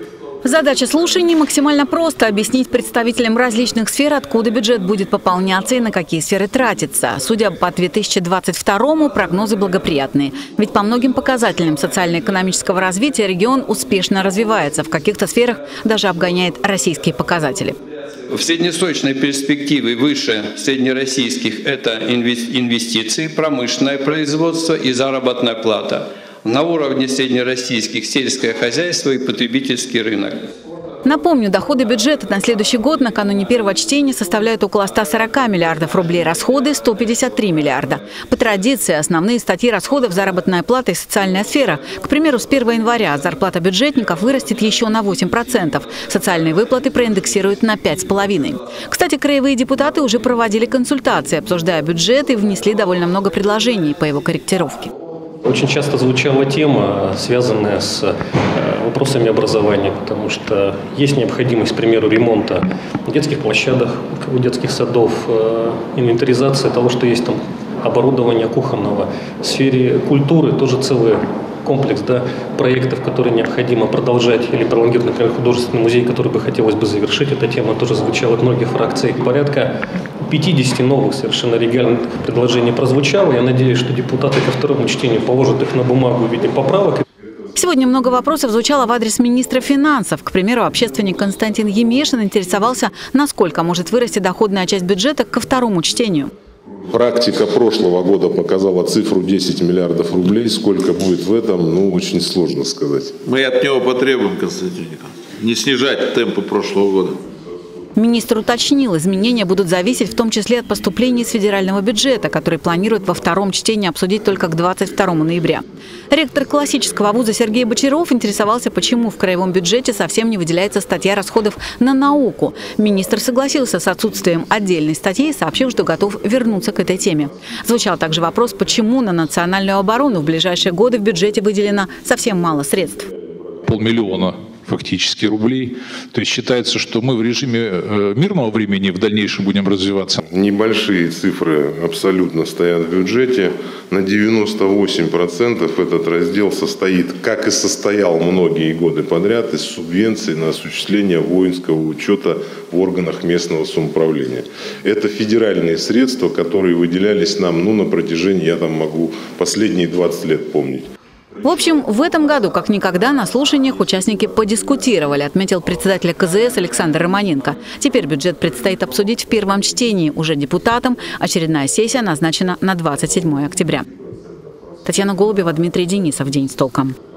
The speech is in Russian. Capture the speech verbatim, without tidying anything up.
Задача слушаний максимально просто – объяснить представителям различных сфер, откуда бюджет будет пополняться и на какие сферы тратиться. Судя по две тысячи двадцать второму, прогнозы благоприятные. Ведь по многим показателям социально-экономического развития регион успешно развивается, в каких-то сферах даже обгоняет российские показатели. В среднесрочной перспективе выше среднероссийских – это инвестиции, промышленное производство и заработная плата. На уровне среднероссийских сельское хозяйство и потребительский рынок. Напомню, доходы бюджета на следующий год накануне первого чтения составляют около ста сорока миллиардов рублей, расходы – сто пятьдесят три миллиарда. По традиции, основные статьи расходов – заработная плата и социальная сфера. К примеру, с первого января зарплата бюджетников вырастет еще на восемь процентов. Социальные выплаты проиндексируют на пять целых пять десятых процента. Кстати, краевые депутаты уже проводили консультации, обсуждая бюджет, и внесли довольно много предложений по его корректировке. Очень часто звучала тема, связанная с вопросами образования, потому что есть необходимость, к примеру, ремонта детских площадок, детских садов, инвентаризация того, что есть там, оборудование кухонного. В сфере культуры тоже целый комплекс да, проектов, которые необходимо продолжать или пролонгировать, например, художественный музей, который бы хотелось бы завершить. Эта тема тоже звучала от многих фракций. Порядка пятидесяти новых совершенно оригинальных предложений прозвучало. Я надеюсь, что депутаты ко второму чтению положат их на бумагу в виде поправок. Сегодня много вопросов звучало в адрес министра финансов. К примеру, общественник Константин Емешин интересовался, насколько может вырасти доходная часть бюджета ко второму чтению. Практика прошлого года показала цифру десять миллиардов рублей. Сколько будет в этом, ну, очень сложно сказать. Мы от него потребуем, Константин Николаевич, не снижать темпы прошлого года. Министр уточнил, изменения будут зависеть в том числе от поступлений из федерального бюджета, который планируют во втором чтении обсудить только к двадцать второму ноября. Ректор классического вуза Сергей Бочаров интересовался, почему в краевом бюджете совсем не выделяется статья расходов на науку. Министр согласился с отсутствием отдельной статьи и сообщил, что готов вернуться к этой теме. Звучал также вопрос, почему на национальную оборону в ближайшие годы в бюджете выделено совсем мало средств. Полмиллиона. Фактически рублей. То есть считается, что мы в режиме мирного времени в дальнейшем будем развиваться. Небольшие цифры абсолютно стоят в бюджете. На девяносто восемь процентов этот раздел состоит, как и состоял многие годы подряд, из субвенций на осуществление воинского учета в органах местного самоуправления. Это федеральные средства, которые выделялись нам ну, на протяжении, я там могу последние двадцать лет помнить. В общем, в этом году, как никогда, на слушаниях участники подискутировали, отметил председатель ка зэ эс Александр Романенко. Теперь бюджет предстоит обсудить в первом чтении уже депутатам. Очередная сессия назначена на двадцать седьмое октября. Татьяна Голубева, Дмитрий Денисов. День с толком.